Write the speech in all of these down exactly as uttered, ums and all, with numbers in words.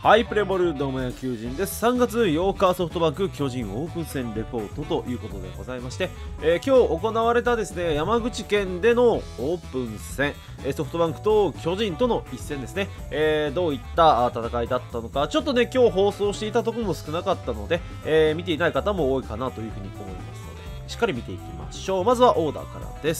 はい、プレボルどうも野球人です。さんがつようかソフトバンク巨人オープン戦レポートということでございまして、えー、今日行われたですね、山口県でのオープン戦、えー、ソフトバンクと巨人との一戦ですね、えー、どういった戦いだったのか、ちょっとね、今日放送していたところも少なかったので、えー、見ていない方も多いかなというふうに思いますので、しっかり見ていきましょう。まずはオーダーからです。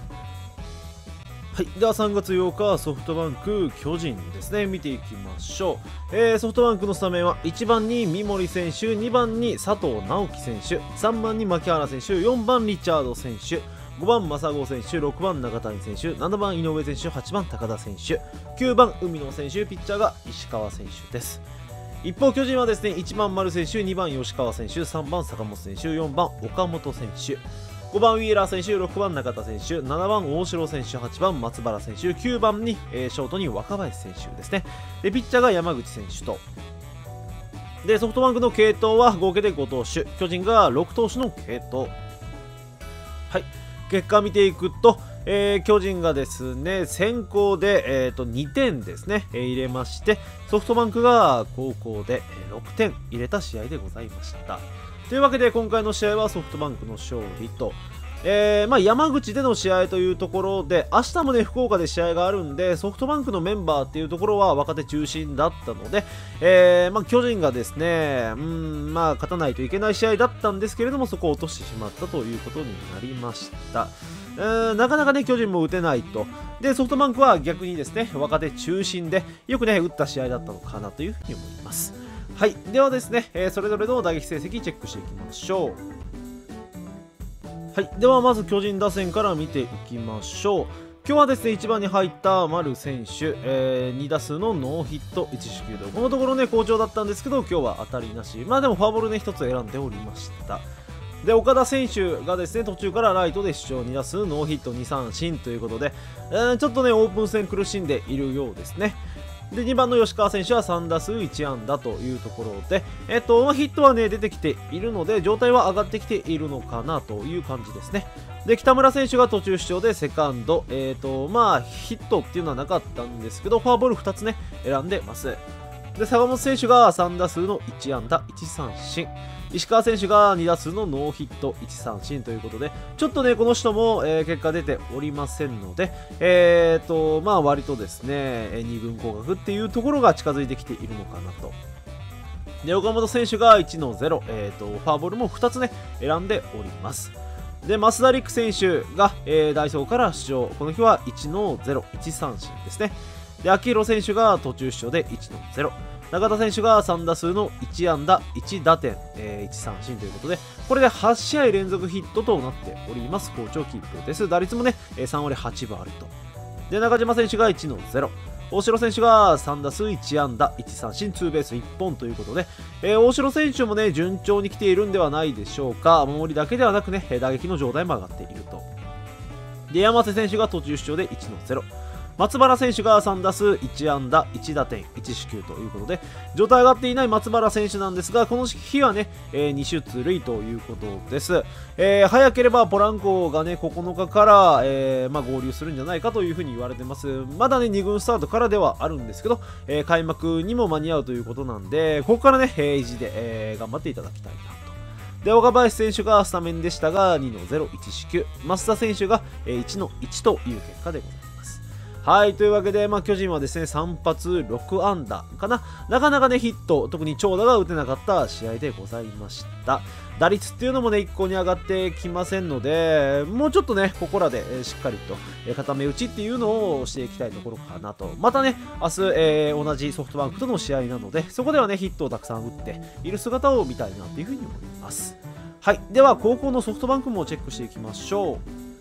はい、ではさんがつようかソフトバンク巨人ですね、見ていきましょう。えー、ソフトバンクのスタメンはいちばんに三森選手、にばんに佐藤直樹選手、さんばんに牧原選手、よんばんリチャード選手、ごばん真砂選手、ろくばん中谷選手、ななばん井上選手、はちばん高田選手、きゅうばん海野選手、ピッチャーが石川選手です。一方巨人はですね、いちばん丸選手、にばん吉川選手、さんばん坂本選手、よんばん岡本選手、ごばんウィーラー選手、ろくばん中田選手、ななばん大城選手、はちばん松原選手、きゅうばんに、えー、ショートに若林選手ですね。でピッチャーが山口選手と。でソフトバンクの継投は合計でご投手、巨人がろく投手の継投。はい、結果見ていくと、えー、巨人がですね先行で、えー、とにてんですね、えー、入れまして、ソフトバンクが後攻でろくてん入れた試合でございました。というわけで今回の試合はソフトバンクの勝利と、えーまあ、山口での試合というところで、明日もね福岡で試合があるんで、ソフトバンクのメンバーっていうところは若手中心だったので、えーまあ、巨人がですねうんまあ勝たないといけない試合だったんですけれども、そこを落としてしまったということになりました。うんなかなかね巨人も打てないと。でソフトバンクは逆にですね若手中心でよくね打った試合だったのかなというふうに思います。はい、ではですね、えー、それぞれの打撃成績チェックしていきましょう。はい、ではまず巨人打線から見ていきましょう。今日はですねいちばんに入った丸選手、えー、に打数のノーヒットいち四球と、このところね好調だったんですけど、今日は当たりなし。まあでもフォアボールねひとつ選んでおりました。で岡田選手がですね途中からライトで出場、に打数ノーヒットに三振ということで、えー、ちょっとねオープン戦苦しんでいるようですね。でにばんの吉川選手はさん打数いち安打というところで、えっとまあ、ヒットはね出てきているので、状態は上がってきているのかなという感じですね。で北村選手が途中出場でセカンド、えっとまあヒットっていうのはなかったんですけど、フォアボールふたつね選んでます。で坂本選手がさん打数のいち安打いち三振、石川選手がに打数のノーヒットいち三振ということで、ちょっとねこの人も、えー、結果出ておりませんので、えーとまあ割とですねに軍降格っていうところが近づいてきているのかなと。で岡本選手がいちのゼロ、えーとフォアボールもふたつね選んでおります。で増田陸選手が、えー、代走から出場、この日はいちのゼロいち三振ですね。で秋広選手が途中出場でいちのゼロ、中田選手がさん打数のいち安打いち打点、えー、いち三振ということで、これではち試合連続ヒットとなっております。好調キープです。打率もねさん割はち分あると。で中島選手がいちのゼロ、大城選手がさん打数いち安打いち三振ツーベースいっぽんということで、えー、大城選手もね順調に来ているんではないでしょうか。守りだけではなくね打撃の状態も上がっていると。で山瀬選手が途中出場でいちのゼロ、松原選手がさん打数いち安打いち打点いち四球ということで、状態上がっていない松原選手なんですが、この日はね、えー、に出塁ということです。えー、早ければポランコがねここのかから、えーまあ、合流するんじゃないかというふうに言われてます。まだねに軍スタートからではあるんですけど、えー、開幕にも間に合うということなんで、ここからね意地で、えー、頑張っていただきたいなと。で岡林選手がスタメンでしたがにのゼロいち四球、増田選手がいちのいちという結果でございます。はい、というわけで、まあ、巨人はですねさん発ろく安打かな、なかなかねヒット、特に長打が打てなかった試合でございました。打率っていうのもね一向に上がってきませんので、もうちょっとねここらで、えー、しっかりと、えー、固め打ちっていうのをしていきたいところかなと。またね明日、えー、同じソフトバンクとの試合なので、そこではねヒットをたくさん打っている姿を見たいなというふうに思います。はい、では後攻のソフトバンクもチェックしていきましょう。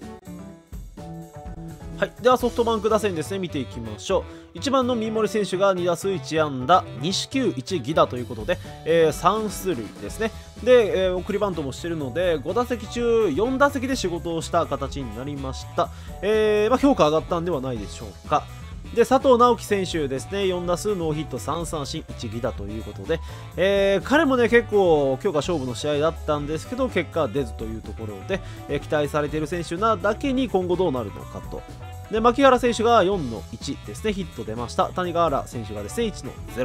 はい、ではソフトバンク打線ですね見ていきましょう。いちばんの三森選手がに打数いち安打に四球いち犠打ということで、えー、さん出塁ですね。で、えー、送りバントもしているのでご打席中よん打席で仕事をした形になりました。えーまあ、評価上がったんではないでしょうか。で佐藤直樹選手ですねよん打数ノーヒットさん三振いち犠打ということで、えー、彼もね結構今日が勝負の試合だったんですけど結果出ずというところで、えー、期待されている選手なだけに今後どうなるのかと。で牧原選手がよんのいちですねヒット出ました。谷川原選手がですねいちのゼロ、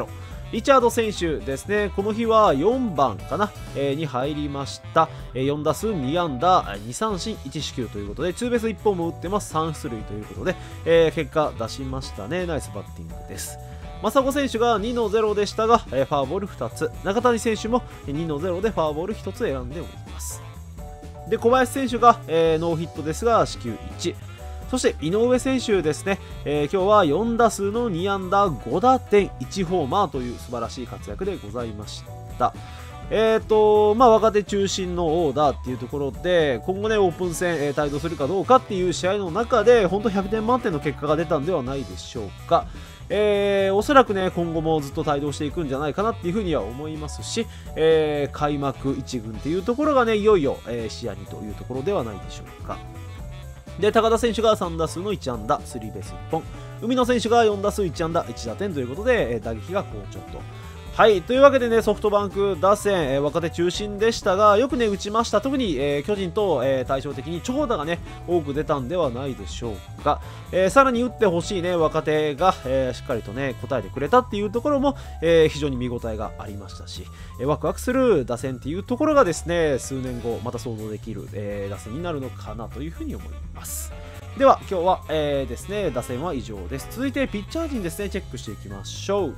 リチャード選手ですね、この日はよんばんかな、えー、に入りました。えー、よん打数に安打、に三振、いち四球ということで、ツーベースいっぽんも打ってます。さん出塁ということで、えー、結果出しましたね。ナイスバッティングです。正子選手がにのゼロでしたが、えー、フォアボールふたつ。中谷選手もにのゼロでフォアボールひとつ選んでおります。で、小林選手が、えー、ノーヒットですが、四球いち。そして井上選手ですね、えー、今日はよん打数のに安打ご打点いちホーマーという素晴らしい活躍でございました。えーとまあ、若手中心のオーダーっていうところで今後ねオープン戦、えー、帯同するかどうかっていう試合の中で本当ひゃくてん満点の結果が出たんではないでしょうか。えー、おそらくね今後もずっと帯同していくんじゃないかなっていうふうには思いますし、えー、開幕いち軍っていうところがねいよいよ、えー、視野にというところではないでしょうか。で、高田選手がさん打数のいち安打、スリーベースいっぽん。海野選手がよん打数いち安打、いち打点ということで、打撃が好調と。はい、というわけでね、ソフトバンク打線、えー、若手中心でしたが、よくね、打ちました。特に、えー、巨人と、えー、対照的に長打がね、多く出たんではないでしょうか。えー、さらに打ってほしいね、若手が、えー、しっかりとね、応えてくれたっていうところも、えー、非常に見応えがありましたし、えー、ワクワクする打線っていうところがですね、数年後、また想像できる、えー、打線になるのかなというふうに思います。では、今日は、えー、ですね、打線は以上です。続いて、ピッチャー陣ですね、チェックしていきましょう。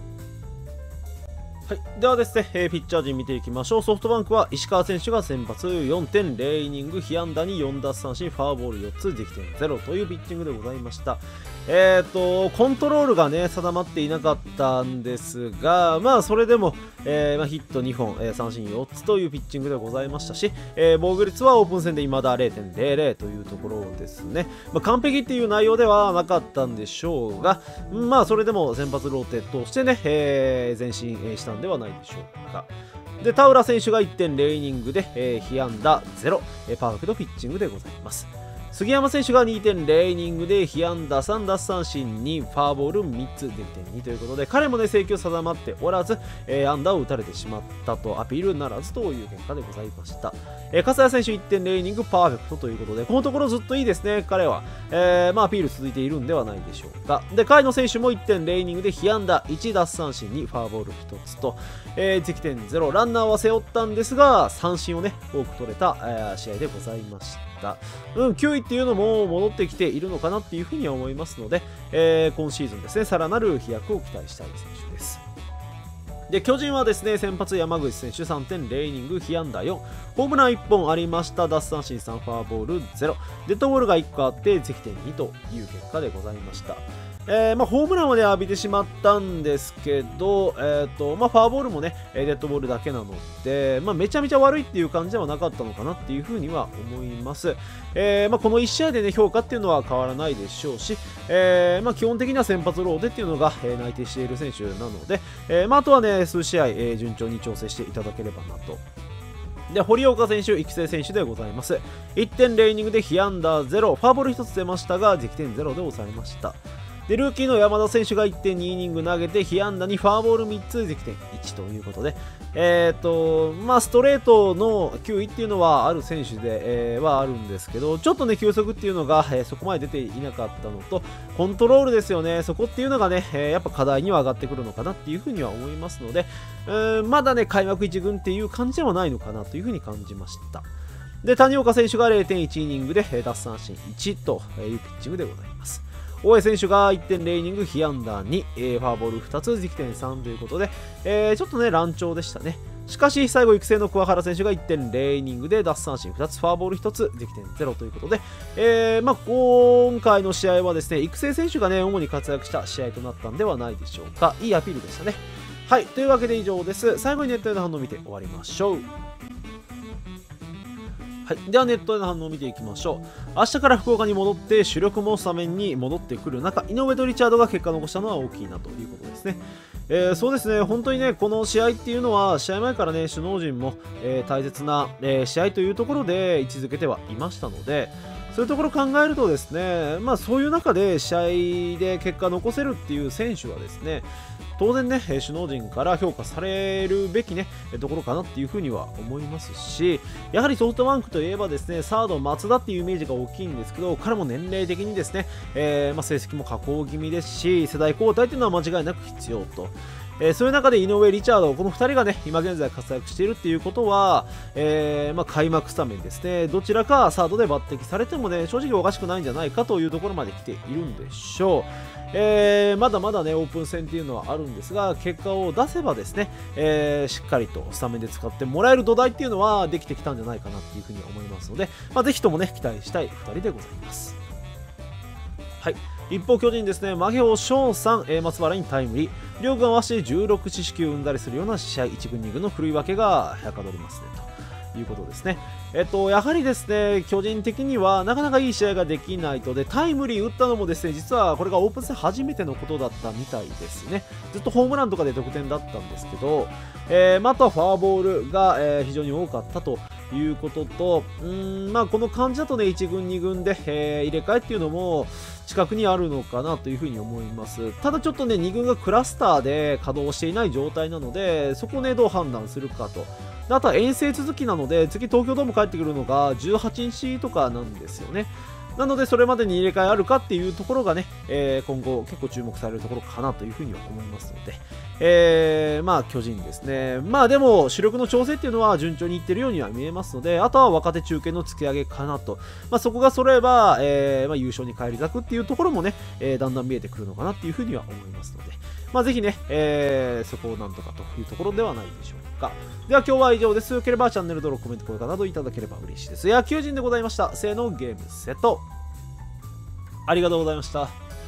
はい、ではですね、えー、ピッチャー陣見ていきましょう。ソフトバンクは石川選手が先発 よんてんゼロ イニング、被安打によん奪三振、フォアボールよっつ、撃点ゼロというピッチングでございました。えーと、コントロールがね、定まっていなかったんですが、まあ、それでも、えーまあ、ヒットにほん、えー、三振よっつというピッチングでございましたし、えー、防御率はオープン戦で未だ ゼロてんゼロゼロ というところですね。まあ、完璧っていう内容ではなかったんでしょうが、まあ、それでも先発ローテとしてね、えー、前進したんではないでしょうか。で、田浦選手が いってんゼロ イニングで、えー、被安打ゼロ、えー、パーフェクトピッチングでございます。杉山選手が にてんゼロ イニングで被安打さん奪三振にフォアボールみっつ、撃点にということで、彼もね制球定まっておらず、えー、安打を打たれてしまったとアピールならずという結果でございました。えー、笠谷選手 いってんゼロ イニングパーフェクトということで、このところずっといいですね、彼は。えー、まあアピール続いているんではないでしょうか。で、甲斐野選手も いってんゼロ イニングで被安打いち奪三振にフォアボールひとつと、えー、撃点ゼロ、ランナーは背負ったんですが、三振をね、多く取れた、えー、試合でございました。うん、きゅういっていうのも戻ってきているのかなっていうふうには思いますので、えー、今シーズンですね、さらなる飛躍を期待したい選手です。で、巨人はですね、先発山口選手 さんてんゼロ イニング、被安打よん、ホームランいっぽんありました、奪三振さん、フォアボールゼロ、デッドボールがいっこあって、撃点にという結果でございました。えーまあ、ホームランはね浴びてしまったんですけど、えーとまあ、フォアボールもねデッドボールだけなので、まあ、めちゃめちゃ悪いっていう感じではなかったのかなっていうふうには思います。えーまあ、このいち試合でね評価っていうのは変わらないでしょうし、えーまあ、基本的には先発ローテっていうのが、えー、内定している選手なので、えーまあ、あとはね数試合、えー、順調に調整していただければなと。で、堀岡選手、育成選手でございます。いってんゼロ イニングで被安打ゼロ、フォアボールひとつ出ましたが、撃点ゼロで抑えました。で、ルーキーの山田選手が いってんに イニング投げて被安打にフォアボールみっつ、撃点いちということで、えっと、まあ、ストレートの球威っていうのはある選手で、えー、はあるんですけど、ちょっとね、球速っていうのが、えー、そこまで出ていなかったのと、コントロールですよね、そこっていうのがね、えー、やっぱ課題には上がってくるのかなっていうふうには思いますので、うーんまだね、開幕一軍っていう感じではないのかなというふうに感じました。で、谷岡選手が ゼロてんいち イニングで奪三振いちというピッチングでございます。大江選手が いってんゼロ イニング、被安打に、えー、フォアボールふたつ、撃点さんということで、えー、ちょっとね、乱調でしたね。しかし、最後、育成の桑原選手が いってんゼロ イニングで奪三振ふたつ、フォアボールひとつ、撃点ゼロということで、えーまあ、今回の試合はですね、育成選手がね、主に活躍した試合となったんではないでしょうか。いいアピールでしたね。はい、というわけで以上です。最後にネットへの反応を見て終わりましょう。はい、ではネットへの反応を見ていきましょう。明日から福岡に戻って主力もスタメンに戻ってくる中、井上とリチャードが結果を残したのは大きいなということですね。えー、そうですね、本当にね、この試合っていうのは、試合前からね、首脳陣も、えー、大切な、えー、試合というところで位置づけてはいましたので、そういうところを考えるとですね、まあそういう中で試合で結果を残せるっていう選手はですね、当然ね、首脳陣から評価されるべきね、ところかなっていうふうには思いますし、やはりソフトバンクといえばですね、サード松田っていうイメージが大きいんですけど、彼も年齢的にですね、えーまあ、成績も下降気味ですし、世代交代っていうのは間違いなく必要と。 えー、そういう中で井上、リチャード、このふたりがね、今現在活躍しているっていうことは、えーまあ、開幕スタメンですね、どちらかサードで抜擢されてもね、正直おかしくないんじゃないかというところまで来ているんでしょう。えー、まだまだね、オープン戦っていうのはあるんですが、結果を出せばですね、えー、しっかりとスタメンで使ってもらえる土台っていうのはできてきたんじゃないかなっていうふうに思いますので、まあ、ぜひともね、期待したいふたりでございます。はい。一方、巨人ですね、マゲオ、ショーンさん、えー、松原にタイムリー、両軍合わせてじゅうろく四死球を生んだりするような試合、いち軍、に軍の振り分けがはかどりますねということですね。えっと、やはりですね、巨人的にはなかなかいい試合ができないと、で、タイムリー打ったのもですね、実はこれがオープン戦初めてのことだったみたいですね。ずっとホームランとかで得点だったんですけど、えーまあ、あとはフォアボールが、えー非常に多かったということと、うーん、まあ、この感じだとね、いち軍、に軍で、えー入れ替えっていうのも近くにあるのかなというふうに思います。ただちょっとね、に軍がクラスターで稼働していない状態なので、そこをね、どう判断するかと。であとは遠征続きなので、次東京ドーム帰ってくるのがじゅうはちにちとかなんですよね。なので、それまでに入れ替えあるかっていうところがね、えー今後結構注目されるところかなというふうには思いますので、えーまあ巨人ですね。まあでも主力の調整っていうのは順調にいってるようには見えますので、あとは若手中堅の突き上げかなと。まあそこが揃えば、えーまあ、優勝に返り咲くっていうところもね、えーだんだん見えてくるのかなっていうふうには思いますので、まあぜひね、えーそこをなんとかというところではないでしょうか。では今日は以上です。よければチャンネル登録、コメント、高評価などいただければ嬉しいです。野球人でございました。せーの、ゲームセット。ありがとうございました。